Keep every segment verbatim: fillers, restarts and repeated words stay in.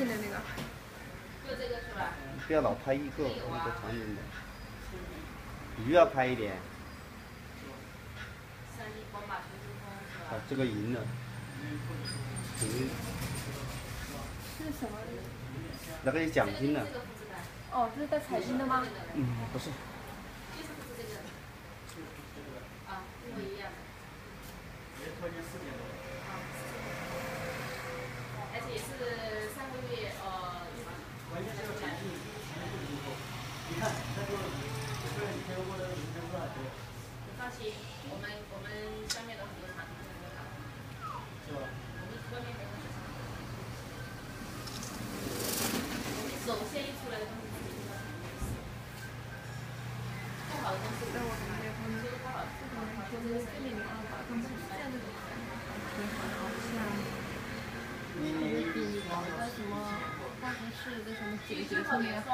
景的那个。 就这个是吧？ 不要老拍一个一个场景的，鱼要拍一点。 三一宝马全珠峰是吧？ 啊，这个赢了。赢。 是什么？ 那个有奖金呢。 哦，这是带彩金的吗？ 嗯，不是。 就是不是这个。啊，一模一样的。也拖进四点多。啊，而且也是上个月呃。关键是要展示你全部的以后，你看那个这个你看我的名称多少钱？你放心，我们我们下面的很多场地都能搞。是吧？我们外面没有。我们首先一出来的东西。不好的东西，但我可能没有说不好，不好的话，就是这里面啊，把东西这样子挺好的，像那个比那个什么大城市的什么几个几个后面，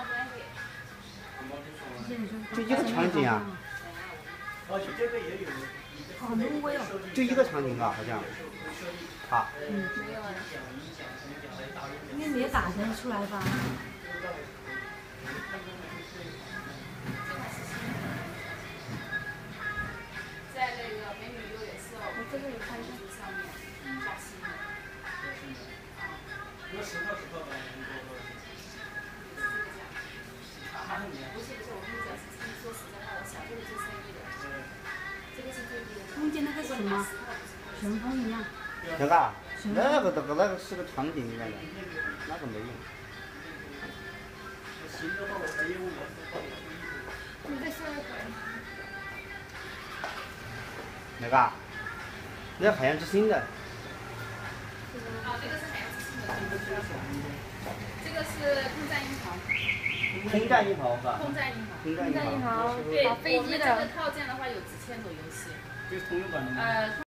就一个场景啊。 哦，这个也有。 好挪威哦。 就一个场景啊，好像。啊。 嗯，没有啊。应该没打得出来吧？ 在那个美女优也是哦， 我这个有拍一上面加薪的。 如果十套十套的，你多多少钱？ 不是不是，我跟你讲，是说实在话，我小舅子做生意的，这个是最低的。 中间那个是什么？旋风一样。 那个啊，那个那个那个是个场景一样的，那个没用。 行的话，我才业务员。 你再说一回。 哪个啊？那海洋之心的。 啊，这个是海洋之心的，这个是空战银行。 空战银行是吧？ 空战银行。 空战银行。 银行。 对， 飞机的。 我们这个套件的话有几千种游戏。 就是通用版的吗？ 呃。